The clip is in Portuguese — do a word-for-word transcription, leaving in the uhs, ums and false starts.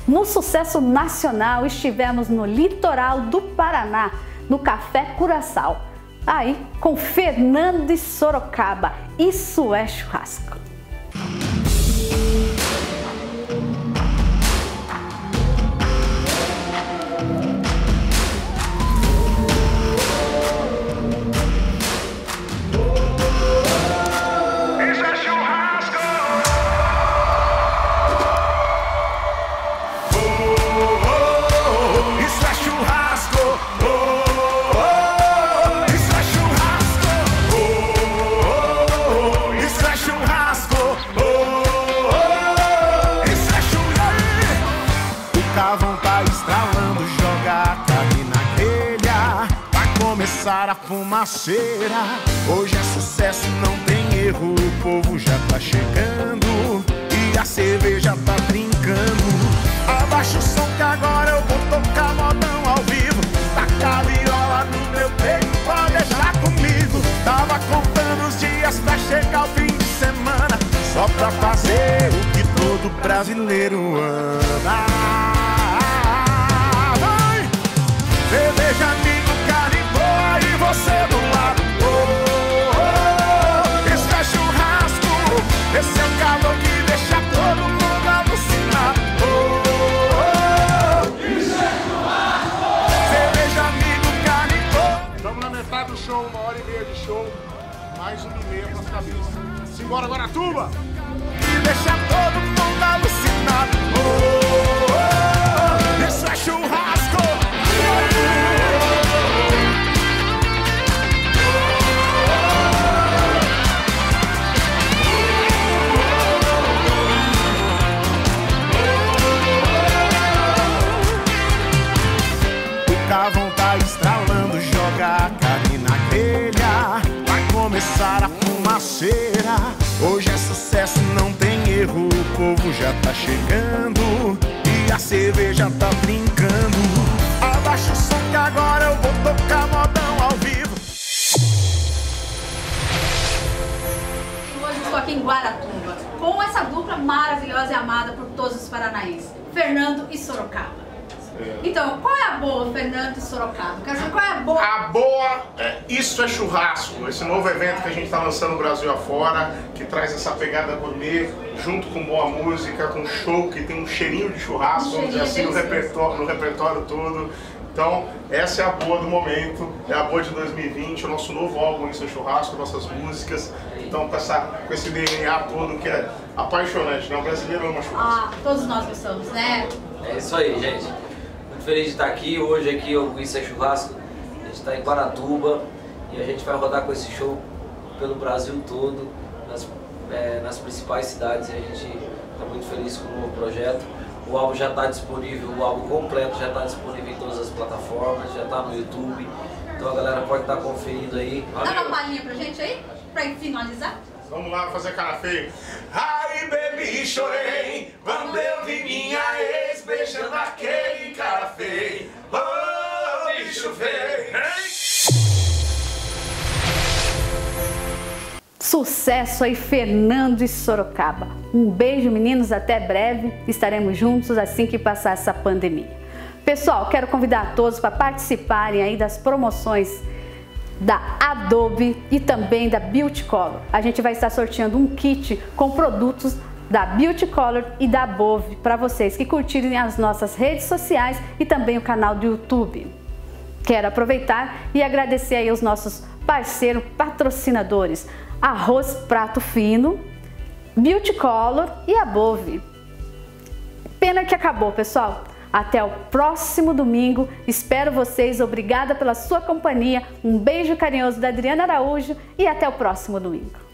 No sucesso nacional, estivemos no litoral do Paraná, no Café Curaçao. Aí, com Fernando de Sorocaba. Isso é churrasco. A fumaceira, hoje é sucesso, não tem erro, o povo já tá chegando e a cerveja tá brincando. Abaixa o som que agora eu vou tocar modão ao vivo. Taca a viola no meu peito, pode deixar comigo. Tava contando os dias pra chegar o fim de semana, só pra fazer o que todo brasileiro ama. Vai! Cerveja, amigo, carne boa e você do lado. Oh, oh, oh. Isso é churrasco, esse é o calor que deixa todo mundo alucinado. Oh, oh, oh. Isso é churrasco. Cerveja, amigo, carne boa. Estamos na metade do show, uma hora e meia de show, mais uma e meia pras cabeças. Simbora, Guaratuba! Que deixa todo mundo alucinado. Oh, oh, oh. Isso é churrasco. O carvão tá estralando, joga a carne na grelha, vai começar a fumaceira. Hoje é sucesso, não tem erro, o povo já tá chegando e a cerveja tá brincando. Abaixa o som que agora eu vou tocar modão ao vivo. Hoje estou aqui em Guaratuba com essa dupla maravilhosa e amada por todos os paranaenses, Fernando e Sorocaba. Então, qual é a boa, Fernando e Sorocaba? Quero saber qual é a boa? A boa, é, isso é churrasco, esse novo evento que a gente está lançando no Brasil afora, que traz essa pegada gourmet, junto com boa música, com show que tem um cheirinho de churrasco, vamos dizer assim, no repertório, no repertório todo. Então, essa é a boa do momento, é a boa de dois mil e vinte, o nosso novo álbum, Isso é Churrasco, nossas músicas. Então, com, essa, com esse D N A todo que é apaixonante, né? O brasileiro ama churrasco. Ah, todos nós gostamos, né? É isso aí, gente. Muito feliz de estar aqui. Hoje aqui eu Isso é Churrasco. A gente está em Guaratuba e a gente vai rodar com esse show pelo Brasil todo, nas, é, nas principais cidades. E a gente está muito feliz com o novo projeto. O álbum já está disponível, o álbum completo já está disponível em todas as plataformas, já está no YouTube. Então a galera pode estar conferindo aí. Dá uma palhinha pra gente aí, pra finalizar? Vamos lá fazer cara feia. Ai, baby, chorei quando eu vi minha ex beijando aquele cara feio. Oh, bicho feio. Sucesso aí, Fernando e Sorocaba. Um beijo, meninos, até breve. Estaremos juntos assim que passar essa pandemia. Pessoal, quero convidar todos para participarem aí das promoções da Adobe e também da Beauty Color. A gente vai estar sorteando um kit com produtos da Beauty Color e da Bove para vocês que curtirem as nossas redes sociais e também o canal do YouTube. Quero aproveitar e agradecer aí os nossos parceiros patrocinadores, Arroz Prato Fino, Beauty Color e a Bove. Pena que acabou, pessoal. Até o próximo domingo. Espero vocês. Obrigada pela sua companhia. Um beijo carinhoso da Adriana Araújo e até o próximo domingo.